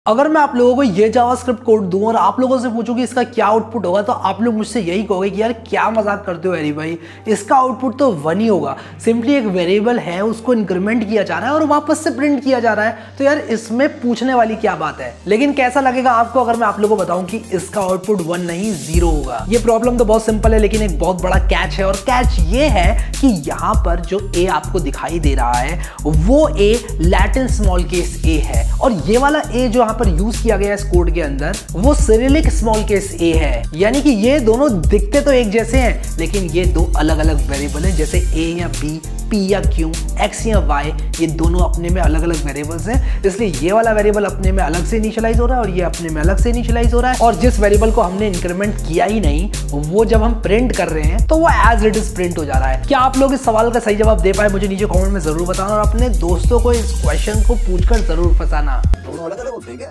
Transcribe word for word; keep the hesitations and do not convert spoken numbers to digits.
अगर मैं आप लोगों को ये जावास्क्रिप्ट कोड दूं और आप लोगों से पूछूं कि इसका क्या आउटपुट होगा तो आप लोग मुझसे यही कहोगे कि यार क्या मजाक करते हो हरी भाई, इसका आउटपुट तो वन ही होगा। सिंपली एक वेरिएबल है, उसको इंक्रीमेंट किया जा रहा है और वापस से प्रिंट किया जा रहा है, तो यार इसमें पूछने वाली क्या बात है। लेकिन कैसा लगेगा आपको अगर मैं आप लोगों को बताऊं कि इसका आउटपुट वन नहीं जीरो होगा। ये प्रॉब्लम तो बहुत सिंपल है, लेकिन एक बहुत बड़ा कैच है, और कैच ये है कि यहाँ पर जो ए आपको दिखाई दे रहा है वो A Latin small case A है, और ये वाला ए जो यहाँ पर यूज किया गया इस कोड के अंदर वो सिरिलिक स्मॉल केस ए है। यानी कि ये दोनों दिखते तो एक जैसे हैं, लेकिन ये दो अलग अलग वेरिएबल हैं, जैसे ए या बी, पी या क्यू, एक्स या वाई, ये दोनों अपने में अलग अलग वेरिएबल्स हैं। इसलिए ये वाला वेरिएबल अपने में अलग से इनिशियलाइज हो रहा है और ये अपने में अलग से इनिशियलाइज हो रहा है, और जिस वेरिएबल को हमने इंक्रीमेंट किया ही नहीं वो जब हम प्रिंट कर रहे हैं तो वो एज इट इज प्रिंट हो जा रहा है। क्या आप लोग इस सवाल का सही जवाब दे पाए? मुझे नीचे कमेंट में जरूर बताना, और अपने दोस्तों को इस क्वेश्चन को पूछकर जरूर फंसाना।